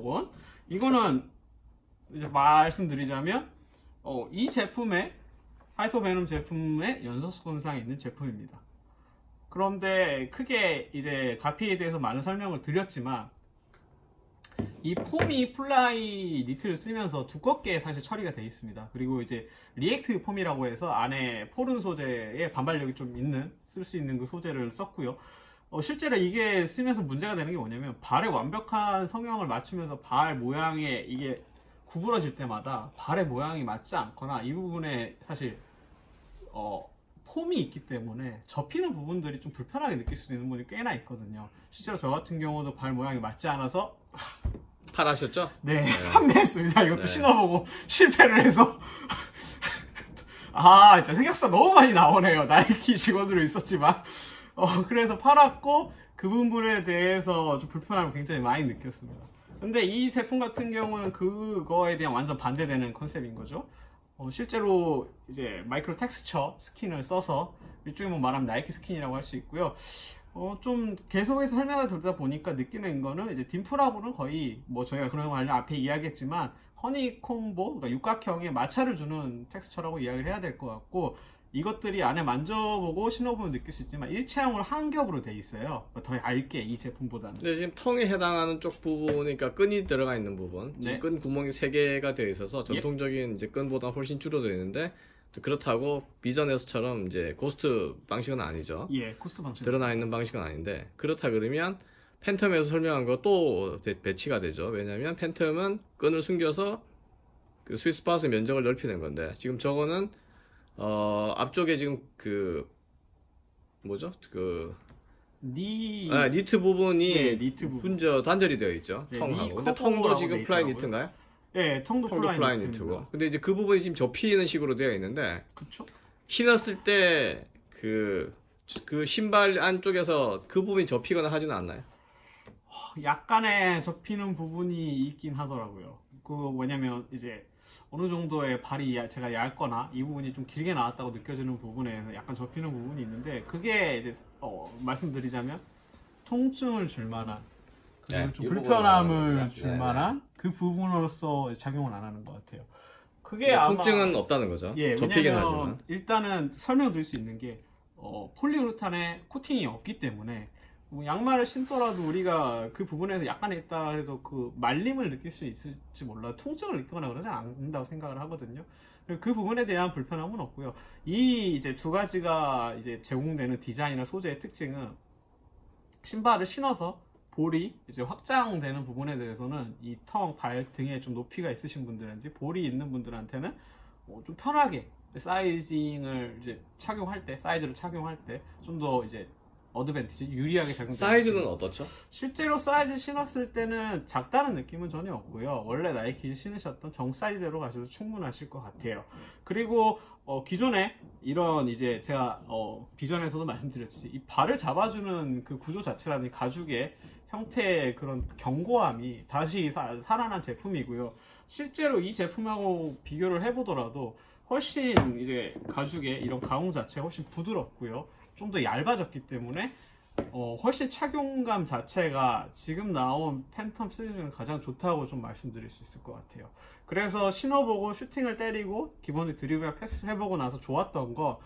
요건 이거는 이제 말씀드리자면 이 제품의 하이퍼베놈 제품의 연소손상이 있는 제품입니다. 그런데 크게 이제 가피에 대해서 많은 설명을 드렸지만 이 폼이 플라이 니트를 쓰면서 두껍게 사실 처리가 되어 있습니다. 그리고 이제 리액트 폼이라고 해서 안에 포른 소재에 반발력이 좀 있는 쓸 수 있는 그 소재를 썼고요. 실제로 이게 쓰면서 문제가 되는 게 뭐냐면 발의 완벽한 성형을 맞추면서 발 모양에 이게 구부러질 때마다 발의 모양이 맞지 않거나 이 부분에 사실 폼이 있기 때문에 접히는 부분들이 좀 불편하게 느낄 수 있는 분이 꽤나 있거든요. 실제로 저 같은 경우도 발 모양이 맞지 않아서 팔하셨죠? 네, 판매했습니다. 이것도 네. 신어보고 실패를 해서 진짜 흑역사 너무 많이 나오네요. 나이키 직원으로 있었지만 그래서 팔았고 그 부분에 대해서 좀 불편함을 굉장히 많이 느꼈습니다. 근데 이 제품 같은 경우는 그거에 대한 완전 반대되는 컨셉인 거죠. 실제로 이제 마이크로 텍스처 스킨을 써서 일종의 뭐 말하면 나이키 스킨이라고 할 수 있고요. 좀 계속해서 설명을 듣다 보니까 느끼는 거는 이제 딤플하고는 거의 뭐 저희가 그런 거 관련 앞에 이야기했지만 허니콤보, 그러니까 육각형의 마찰을 주는 텍스처라고 이야기를 해야 될 것 같고, 이것들이 안에 만져보고 신어보면 느낄 수 있지만 일체형으로 한 겹으로 돼 있어요. 더 얇게 이 제품보다는. 근데 지금 텅에 해당하는 쪽 부분이니까 끈이 들어가 있는 부분, 지금 네. 끈 구멍이 3개가 되어 있어서 전통적인 이제 끈보다 훨씬 줄어져 있는데, 그렇다고 비전에서처럼 이제 고스트 방식은 아니죠. 예, 코스트 방식. 드러나 있는 방식은 아닌데, 그렇다 그러면 팬텀에서 설명한 거 또 배치가 되죠. 왜냐면 팬텀은 끈을 숨겨서 그 스위스팟의 면적을 넓히는 건데, 지금 저거는 앞쪽에 지금 그 뭐죠? 그 니트 부분이 네, 니트 부분. 단절이 되어 있죠. 네, 텅하고. 근데 니 텅도 커버라고 지금 돼 플라이 있더라고요. 니트인가요? 예, 텅도 플라이 니트고. 니트고. 근데 이제 그 부분이 지금 접히는 식으로 되어 있는데, 그쵸? 신었을 때 그 신발 안쪽에서 그 부분이 접히거나 하지는 않나요? 약간의 접히는 부분이 있긴 하더라고요. 그 뭐냐면 이제 어느 정도의 발이 제가 얇거나 이 부분이 좀 길게 나왔다고 느껴지는 부분에서 약간 접히는 부분이 있는데, 그게 이제 말씀드리자면 통증을 줄 만한, 그리고 네, 좀 이 불편함을 부분은 줄 네, 만한 그 부분으로서 작용을 안 하는 것 같아요. 그게 통증은 없다는 거죠. 예, 접히긴 왜냐면 하지만. 일단은 설명드릴 수 있는 게 폴리우레탄에 코팅이 없기 때문에 뭐 양말을 신더라도 우리가 그 부분에서 약간의 있다 해도 그 말림을 느낄 수 있을지 몰라도 통증을 느끼거나 그러지 않는다고 생각을 하거든요. 그 부분에 대한 불편함은 없고요. 이 이제 두 가지가 이제 제공되는 디자인이나 소재의 특징은, 신발을 신어서 볼이 이제 확장되는 부분에 대해서는 이 텅, 발 등에 좀 높이가 있으신 분들인지 볼이 있는 분들한테는 좀 편하게 사이징을 이제 착용할 때, 사이즈를 착용할 때 좀 더 이제 어드밴티지, 유리하게 작용됩니다. 사이즈는 어떻죠? 실제로 사이즈 신었을 때는 작다는 느낌은 전혀 없고요. 원래 나이키 신으셨던 정 사이즈로 가셔도 충분하실 것 같아요. 그리고 기존에 이런 이제 제가 비전에서도 말씀드렸듯이 이 발을 잡아주는 그 구조 자체라는 가죽의 형태의 그런 견고함이 다시 살아난 제품이고요. 실제로 이 제품하고 비교를 해보더라도 훨씬 이제 가죽의 이런 가공 자체가 훨씬 부드럽고요. 좀 더 얇아졌기 때문에 훨씬 착용감 자체가 지금 나온 팬텀 시리즈 중에 가장 좋다고 좀 말씀드릴 수 있을 것 같아요. 그래서 신어보고 슈팅을 때리고 기본적으로 드리블 패스 해보고 나서 좋았던 거,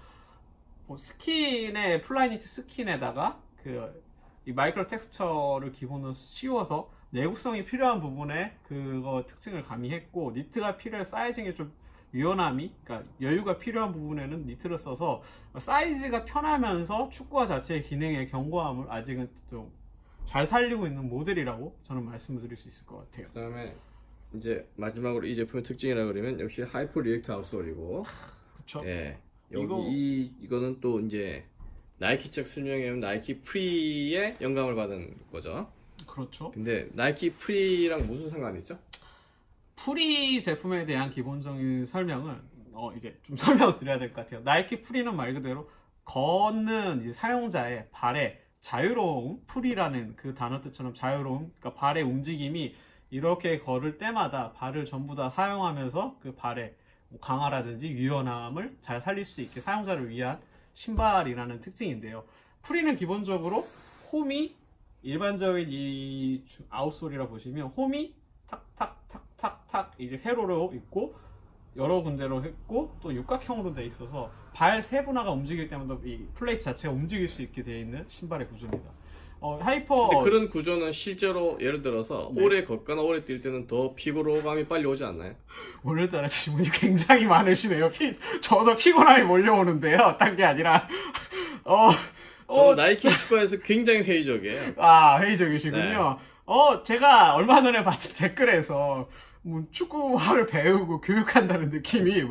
스킨에 플라이니트 스킨에다가 이 마이크로 텍스처를 기본으로 씌워서 내구성이 필요한 부분에 그거 특징을 가미했고, 니트가 필요한 사이징에 좀 유연함이, 그러니까 여유가 필요한 부분에는 니트를 써서 사이즈가 편하면서 축구화 자체의 기능의 견고함을 아직은 좀 잘 살리고 있는 모델이라고 저는 말씀을 드릴 수 있을 것 같아요. 그 다음에 이제 마지막으로 이 제품의 특징이라 그러면 역시 하이퍼 리액트 아웃솔이고, 그쵸? 예, 이거는 또 이제 나이키 쪽 설명에는 나이키 프리의 영감을 받은 거죠. 그렇죠. 근데 나이키 프리랑 무슨 상관이 있죠? 프리 제품에 대한 기본적인 설명을 이제 좀 설명을 드려야 될 것 같아요. 나이키 프리는 말 그대로 걷는 이제 사용자의 발의 자유로움, 프리라는 그 단어 뜻처럼 자유로움, 그러니까 발의 움직임이 이렇게 걸을 때마다 발을 전부 다 사용하면서 그 발의 강화라든지 유연함을 잘 살릴 수 있게 사용자를 위한 신발이라는 특징인데요. 프리는 기본적으로 홈이, 일반적인 이 아웃솔이라 보시면 홈이 탁탁탁탁탁 이제 세로로 있고 여러 군데로 했고 또 육각형으로 돼 있어서 발 세분화가 움직일 때마다 이 플레이트 자체가 움직일 수 있게 되어 있는 신발의 구조입니다. 하이퍼 근데 그런 구조는 실제로 예를 들어서 네. 오래 걷거나 오래 뛸 때는 더 피로감이 빨리 오지 않나요? 오늘따라 질문이 굉장히 많으시네요. 저도 피곤함이 몰려오는데요. 딴 게 아니라 저는 나이키 축구에서 굉장히 회의적이에요. 회의적이시군요. 제가 얼마 전에 봤던 댓글에서 뭐 축구화를 배우고 교육한다는 느낌이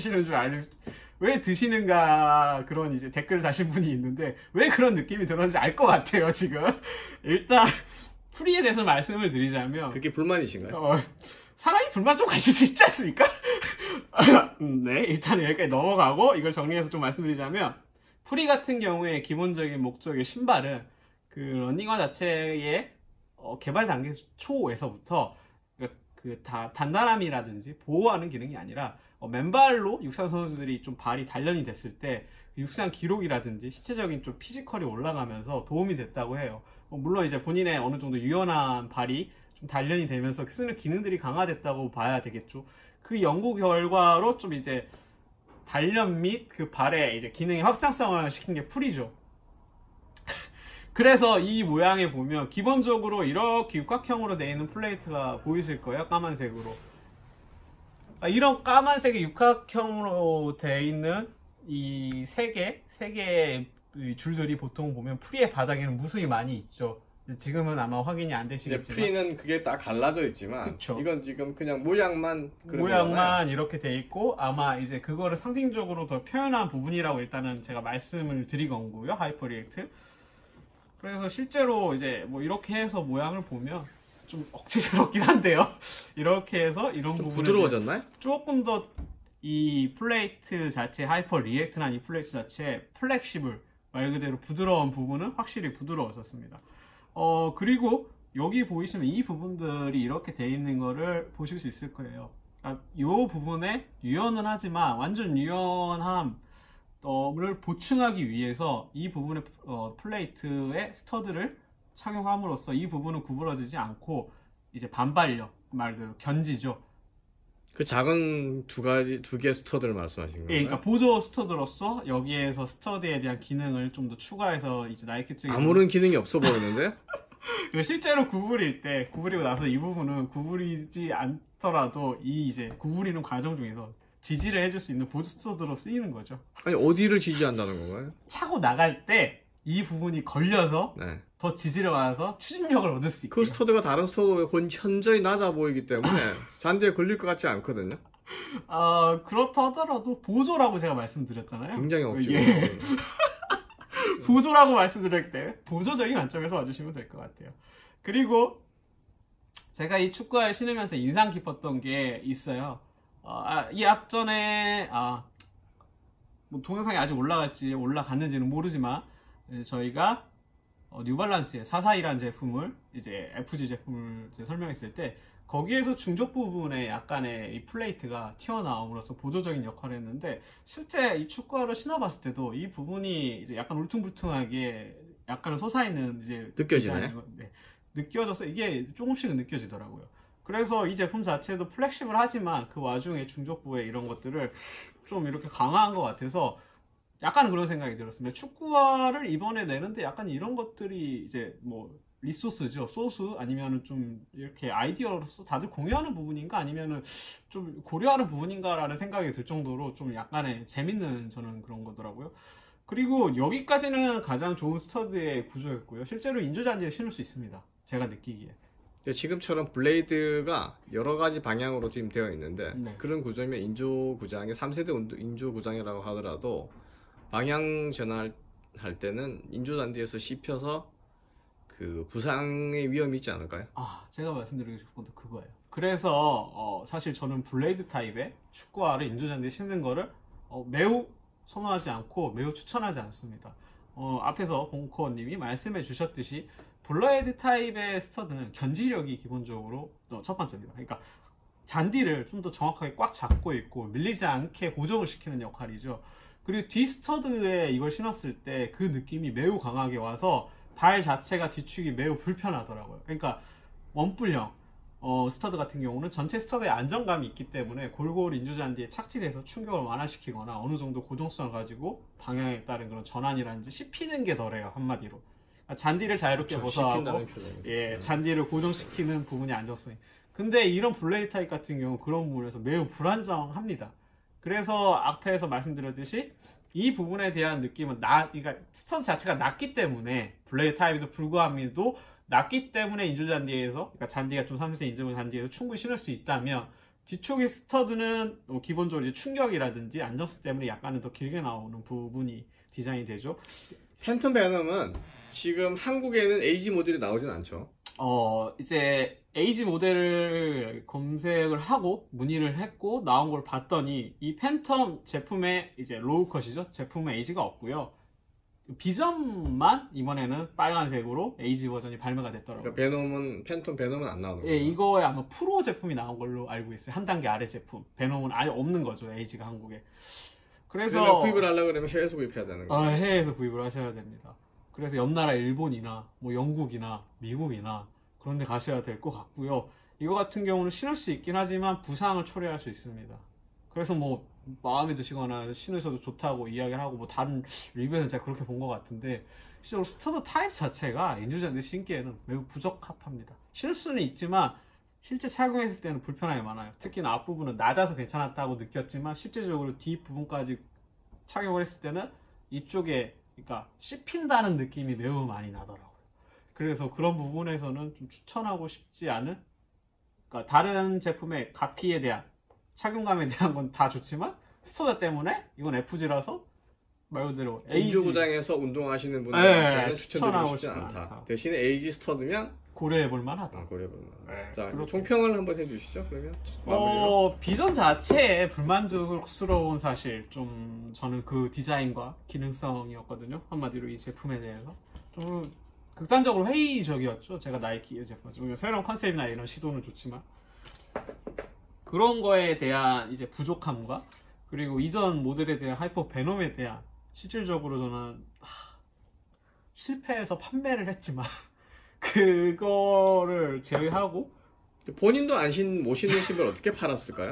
왜 드시는가 그런 이제 댓글을 다신 분이 있는데 왜 그런 느낌이 들었는지 알 것 같아요, 지금. 일단 프리에 대해서 말씀을 드리자면 그게 불만이신가요? 사람이 불만 좀 가질 수 있지 않습니까? 네, 일단 여기까지 넘어가고 이걸 정리해서 좀 말씀드리자면 프리 같은 경우에 기본적인 목적의 신발은 그 러닝화 자체의 개발 단계 초에서부터 단단함이라든지 보호하는 기능이 아니라 맨발로 육상 선수들이 좀 발이 단련이 됐을 때 육상 기록이라든지 시체적인 좀 피지컬이 올라가면서 도움이 됐다고 해요. 물론 이제 본인의 어느 정도 유연한 발이 좀 단련이 되면서 쓰는 기능들이 강화됐다고 봐야 되겠죠. 그 연구 결과로 좀 이제 단련 및 그 발의 이제 기능의 확장성을 시킨 게 풀이죠. 그래서 이 모양에 보면 기본적으로 이렇게 육각형으로 되어 있는 플레이트가 보이실 거예요. 까만색으로. 이런 까만색의 육각형으로 되어 있는 이 세 개의 줄들이 보통 보면 프리의 바닥에는 무수히 많이 있죠. 지금은 아마 확인이 안 되시겠지만 프리는 그게 다 갈라져 있지만 그쵸. 이건 지금 그냥 모양만 그런 모양만 거잖아요. 이렇게 돼 있고 아마 이제 그거를 상징적으로 더 표현한 부분이라고 일단은 제가 말씀을 드린 거고요. 하이퍼 리액트. 그래서 실제로 이제 뭐 이렇게 해서 모양을 보면 좀 억지스럽긴 한데요. 이렇게 해서 이런 좀 부분에 부드러워졌나요? 조금 더 이 플레이트 자체 하이퍼 리액트란 이 플레이트 자체 플렉시블 말 그대로 부드러운 부분은 확실히 부드러워졌습니다. 그리고 여기 보이시면 이 부분들이 이렇게 돼 있는 거를 보실 수 있을 거예요. 이 부분에 유연은 하지만 완전 유연함을 보충하기 위해서 이 부분의 플레이트에 스터드를 착용함으로써 이 부분은 구부러지지 않고 이제 반발력 말 그대로 견지죠. 그 작은 두 개 스터드를 말씀하신 거예요? 예, 그러니까 보조 스터드로서 여기에서 스터드에 대한 기능을 좀 더 추가해서 이제 나이키 측에서 아무런 기능이 없어 보이는데? 실제로 구부리고 나서 이 부분은 구부리지 않더라도 이 이제 구부리는 과정 중에서 지지를 해줄 수 있는 보조 스터드로 쓰이는 거죠. 아니 어디를 지지한다는 건가요? 차고 나갈 때 이 부분이 걸려서 더 지지를 받아서 추진력을 얻을 수 있게. 그 스터드가 다른 스터드보다 현저히 낮아 보이기 때문에 잔디에 걸릴 것 같지 않거든요. 그렇다 하더라도 보조라고 제가 말씀드렸잖아요. 굉장히 억지로. 예. 보조라고 말씀드렸기 때문에 보조적인 관점에서 와주시면 될 것 같아요. 그리고 제가 이 축구화를 신으면서 인상 깊었던 게 있어요. 이 앞전에 뭐 동영상이 아직 올라갔는지는 모르지만 저희가 뉴발란스의 441이라는 제품을 이제 FG 제품을 이제 설명했을 때 거기에서 중접 부분에 약간의 이 플레이트가 튀어나옴으로써 보조적인 역할을 했는데 실제 이 축구화를 신어봤을 때도 이 부분이 이제 약간 울퉁불퉁하게 약간 솟아있는 이제 느껴지네. 네, 느껴져서 이게 조금씩은 느껴지더라고요. 그래서 이 제품 자체도 플렉시블하지만 그 와중에 중족부에 이런 것들을 좀 이렇게 강화한 것 같아서 약간 그런 생각이 들었습니다. 축구화를 이번에 내는데 약간 이런 것들이 이제 뭐 리소스죠. 소스 아니면은 좀 이렇게 아이디어로서 다들 공유하는 부분인가 아니면은 좀 고려하는 부분인가라는 생각이 들 정도로 좀 약간의 재밌는 저는 그런 거더라고요. 그리고 여기까지는 가장 좋은 스터드의 구조였고요. 실제로 인조잔디에 신을 수 있습니다. 제가 느끼기에. 지금처럼 블레이드가 여러 가지 방향으로 지금 되어 있는데 네. 그런 구조면 인조 구장의 3세대 인조 구장이라고 하더라도 방향 전환할 때는 인조 잔디에서 씹혀서 그 부상의 위험이 있지 않을까요? 제가 말씀드리고 싶은 것도 그거예요. 그래서 사실 저는 블레이드 타입의 축구화를 인조잔디에 신는 거를 매우 선호하지 않고 매우 추천하지 않습니다. 앞에서 봉코어님이 말씀해 주셨듯이 블레이드 타입의 스터드는 견지력이 기본적으로 첫 번째입니다. 그러니까 잔디를 좀 더 정확하게 꽉 잡고 있고 밀리지 않게 고정을 시키는 역할이죠. 그리고 뒤 스터드에 이걸 신었을 때 그 느낌이 매우 강하게 와서 발 자체가 뒤축이 매우 불편하더라고요. 그러니까 원뿔형 스터드 같은 경우는 전체 스터드에 안정감이 있기 때문에 골고루 인조잔디에 착지돼서 충격을 완화시키거나 어느 정도 고정성을 가지고 방향에 따른 그런 전환이라든지 씹히는 게 덜해요. 한마디로. 그러니까 잔디를 자유롭게 그쵸, 벗어하고 씹힌다는 표현이죠. 예, 잔디를 고정시키는 부분이 안정성이. 근데 이런 블레이드 타입 같은 경우 그런 부분에서 매우 불안정합니다. 그래서 앞에서 말씀드렸듯이 이 부분에 대한 느낌은 그러니까 스턴 자체가 낮기 때문에 블레이드 타입에도 불구함에도 낮기 때문에 인조잔디에서, 그러니까 잔디가 좀 3cm 인조 잔디에서 충분히 신을 수 있다면 뒤쪽의 스터드는 기본적으로 이제 충격이라든지 안정성 때문에 약간은 더 길게 나오는 부분이 디자인이 되죠. 팬텀 베놈은 지금 한국에는 에이지 모델이 나오진 않죠. 이제 에이지 모델을 검색을 하고 문의를 했고 나온 걸 봤더니 이 팬텀 제품의 이제 로우 컷이죠. 제품에 에이지가 없고요. 비전만 이번에는 빨간색으로 에이지 버전이 발매가 됐더라고요. 그러니까 팬텀 베놈은 안 나오는 거예요. 예, 이거에 아마 프로 제품이 나온 걸로 알고 있어요. 한 단계 아래 제품. 베놈은 아예 없는 거죠. 에이지가 한국에. 그래서 구입을 하려고 그러면 해외에서 구입해야 되는 거예요. 해외에서 구입을 하셔야 됩니다. 그래서 옆 나라 일본이나 뭐 영국이나 미국이나 그런 데 가셔야 될 것 같고요. 이거 같은 경우는 신을 수 있긴 하지만 부상을 초래할 수 있습니다. 그래서 뭐 마음에 드시거나 신으셔도 좋다고 이야기를 하고 뭐 다른 리뷰에서는 제가 그렇게 본 것 같은데 실제로 스터드 타입 자체가 인조잔디 신기에는 매우 부적합합니다. 신을 수는 있지만 실제 착용했을 때는 불편함이 많아요. 특히나 앞부분은 낮아서 괜찮았다고 느꼈지만 실제적으로 뒷부분까지 착용을 했을 때는 이쪽에 그러니까 씹힌다는 느낌이 매우 많이 나더라고요. 그래서 그런 부분에서는 좀 추천하고 싶지 않은, 그러니까 다른 제품의 가피에 대한 착용감에 대한 건 다 좋지만 스터드 때문에 이건 FG라서 말 그대로 인조 구장에서 운동하시는 분들한테는 추천드리고 싶지 않다. 대신에 에이지 스터드면 고려해볼 만하다. 고려해볼 만하다. 네, 자, 그렇게. 총평을 한번 해주시죠. 그러면 마무리로. 비전 자체에 불만족스러운 사실 좀 저는 그 디자인과 기능성이었거든요. 한마디로 이 제품에 대해서 좀 극단적으로 회의적이었죠. 제가 나이키 제품 새로운 컨셉이나 이런 시도는 좋지만 그런 거에 대한 이제 부족함과 그리고 이전 모델에 대한 하이퍼 베놈에 대한 실질적으로 저는 실패해서 판매를 했지만 그거를 제외하고 본인도 못 신으신 걸 어떻게 팔았을까요?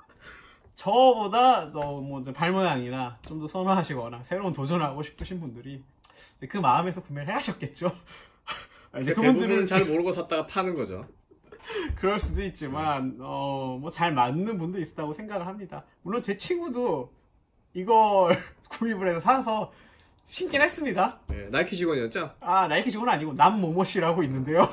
저보다 뭐 발 모양이나 좀 더 선호하시거나 새로운 도전하고 싶으신 분들이 그 마음에서 구매를 해하셨겠죠. 이제 그분들은 잘 모르고 샀다가 파는 거죠. 그럴 수도 있지만 뭐 잘 맞는 분도 있다고 생각을 합니다. 물론 제 친구도 이걸 구입을 해서 사서 신긴 했습니다. 네, 나이키 직원이었죠? 나이키 직원은 아니고 남모모씨라고 있는데요.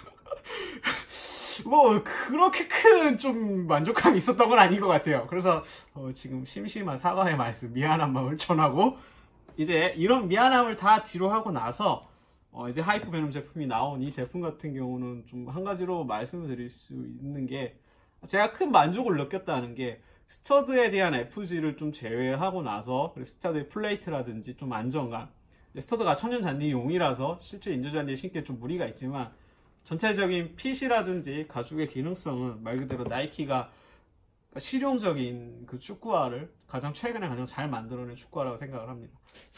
뭐 그렇게 큰 좀 만족감이 있었던 건 아닌 것 같아요. 그래서 지금 심심한 사과의 말씀, 미안한 마음을 전하고 이제 이런 미안함을 다 뒤로 하고 나서 이제 하이퍼 베놈 제품이 나온 이 제품 같은 경우는 좀 한 가지로 말씀을 드릴 수 있는 게 제가 큰 만족을 느꼈다는 게 스터드에 대한 FG를 좀 제외하고 나서 스터드의 플레이트라든지 좀 안정감, 스터드가 천연 잔디용이라서 실제 인조 잔디에 신기에 좀 무리가 있지만 전체적인 핏이라든지 가죽의 기능성은 말 그대로 나이키가 실용적인 그 축구화를 최근에 가장 잘 만들어낸 축구화라고 생각을 합니다.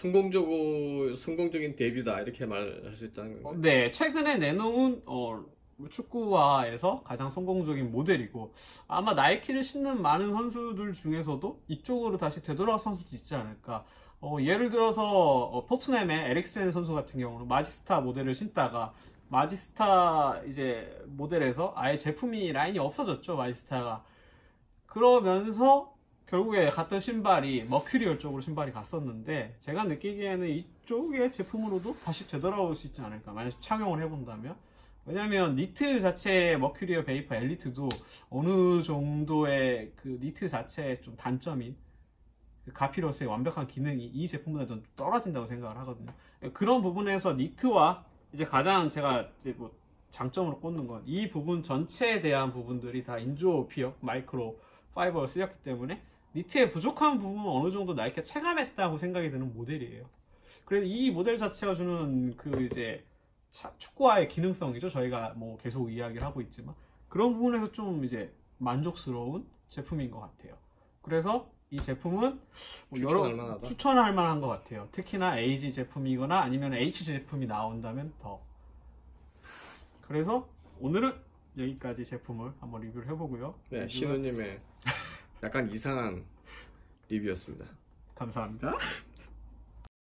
성공적인 데뷔다 이렇게 말할 수 있다는 건가요? 네, 최근에 내놓은 축구화에서 가장 성공적인 모델이고 아마 나이키를 신는 많은 선수들 중에서도 이쪽으로 다시 되돌아올 선수도 있지 않을까. 예를 들어서 토트넘의 에릭센 선수 같은 경우는 마지스타 모델을 신다가 마지스타 이제 모델에서 아예 제품이 라인이 없어졌죠. 마지스타가. 그러면서 결국에 갔던 신발이 머큐리얼 쪽으로 신발이 갔었는데 제가 느끼기에는 이쪽의 제품으로도 다시 되돌아올 수 있지 않을까. 만약 착용을 해본다면. 왜냐면 니트 자체의 머큐리얼 베이퍼 엘리트도 어느 정도의 그 니트 자체의 좀 단점인 그 가피로스의 완벽한 기능이 이 제품보다 좀 떨어진다고 생각을 하거든요. 그런 부분에서 니트와 이제 가장 제가 이제 뭐 장점으로 꼽는 건 이 부분 전체에 대한 부분들이 다 인조 피혁 마이크로 파이버를 쓰였기 때문에 니트의 부족한 부분은 어느 정도 나이키가 체감했다고 생각이 드는 모델이에요. 그래서 이 모델 자체가 주는 그 이제 축구화의 기능성이죠. 저희가 뭐 계속 이야기를 하고 있지만 그런 부분에서 좀 이제 만족스러운 제품인 것 같아요. 그래서 이 제품은 추천할 만한 것 같아요. 특히나 AG 제품이거나 아니면 HG 제품이 나온다면 더. 그래서 오늘은 여기까지 제품을 한번 리뷰를 해보고요. 네, 리뷰가- 신우님의 약간 이상한 리뷰였습니다. 감사합니다.